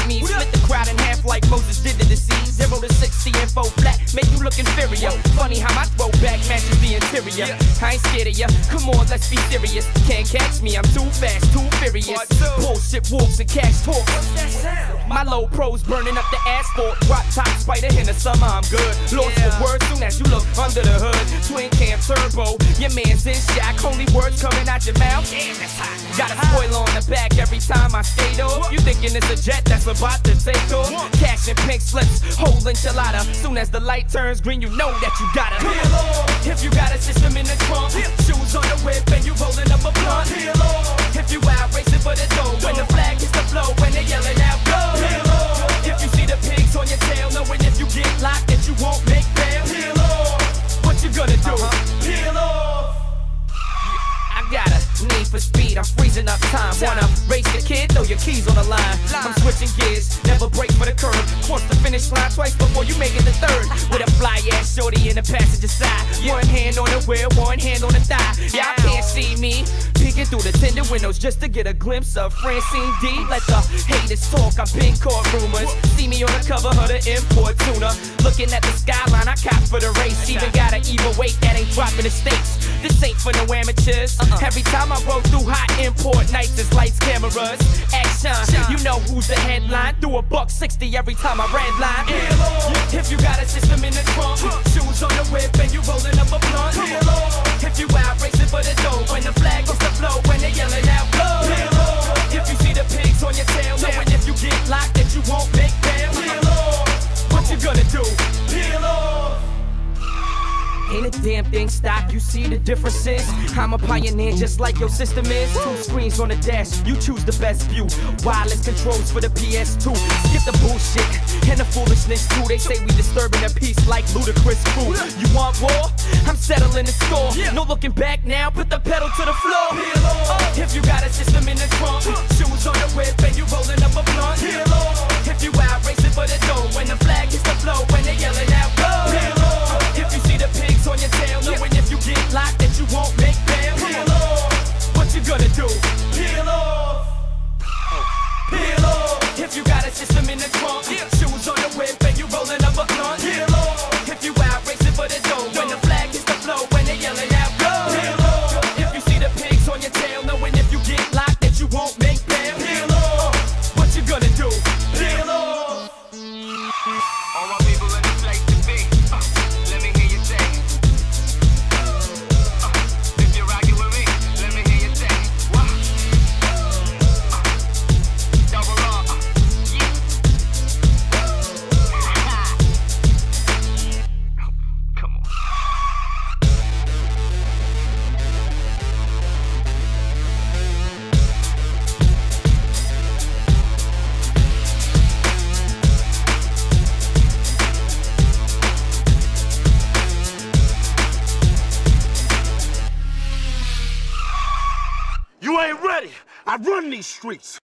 me. Split the crowd in half like Moses did to the sea. 0 to 60 info flat, make you look inferior. Funny how my throwback matches the interior. I ain't scared of ya, come on, let's be serious. Can't catch me, I'm too fast, too furious. Bullshit wolves and cash talk. My low pros burning up the asphalt. Drop top spider in the summer, I'm good. Lost for words soon as you look under the hood. Twin cam turbo, your man's in shock. Only words coming out your mouth. Got a spoiler on the back every time I skate off. You thinking it's a jet that's about to take off? Cash and pink slips, whole enchilada. Soon as the light turns green, you know that you gotta peel off. If you got a system in the trunk, shoes on the whip and you rolling up a blunt. Peel off. If you out racing for the dough, when the flag hits the flow, when they yelling out go. Peel off. If you see the pigs on your tail, knowing if you get locked that you won't make bail. Peel off. What you gonna do? Peel off. I got a need for speed, I'm freezing up time. Wanna race the kid, throw your keys on the line. I'm switching gears, never break for the curb. Cross the finish line twice before you make it the third. With a fly ass shorty in the passenger side. One hand on the wheel, one hand on the thigh. Y'all can't see me peeking through the tinted windows just to get a glimpse of Francine D. Let the haters talk, I've been caught rumors. See me on the cover of the import tuna. Looking at the skyline, I cop for the race. Even got an evil weight that ain't dropping the stakes. This ain't for no amateurs. Every time I roll through hot import nights, it's lights, cameras, action. You know who's the headline. Do $1.60 every time I red line. If you got a system in the trunk, shoes on the whip and you rolling up a blunt. If you out racing for the dough, when the flag hits the flow, when they yelling out go. If you see the pigs on your tail, knowing if you get locked that you won't make bail. What you gonna do? Peel off. Ain't a damn thing stock, you see the differences. I'm a pioneer just like your system is. 2 screens on the dash, you choose the best view. Wireless controls for the PS2. Skip the bullshit and the foolishness too. They say we disturbing the peace like ludicrous crew. You want war? I'm settling the score. No looking back now, put the pedal to the floor. If you got a system in the trunk, shoes on the whip and you rolling up a blunt. If you out racing for the dough, when the flag hits the flow, when they yelling out go. If you see the pigs on your tail, knowing if you get locked that you won't make bail. Peel off. What you gonna do? Peel off. Peel off. If you got a system in the trunk, shoes on the whip and you rolling up a blunt. Peel off. If you out racing for the dough, when the flag hits the flow, when they yelling out go. Peel off. If you see the pigs on your tail, knowing if you get locked that you won't make bail. Peel off. What you gonna do? Peel off. All my people in the place to be. Let me hear you say. If you're rocking with me, let me hear you say. What? Double R. Yeah. Come on. You ain't ready. I run these streets.